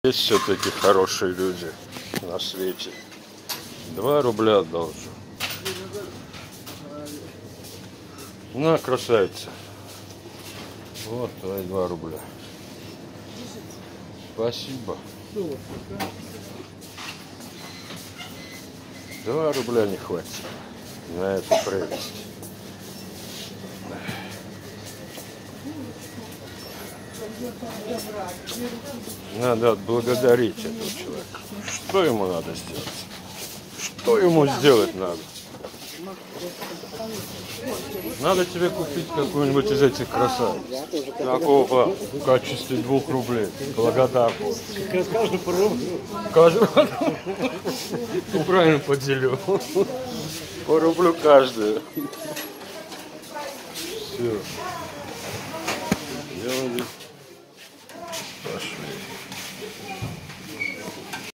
Есть все-таки хорошие люди на свете. 2 рубля должен. На, красавица. Вот твои 2 рубля. Спасибо. 2 рубля не хватит на эту прелесть. Надо отблагодарить этого человека. Что ему надо сделать? Что ему сделать надо? Надо тебе купить какую-нибудь из этих красавиц. Такого в качестве 2 рублей. Благодарку. Каждый по рублю. Каждый. Ты правильно поделил. По рублю каждую. Все. Делали. Хорошо.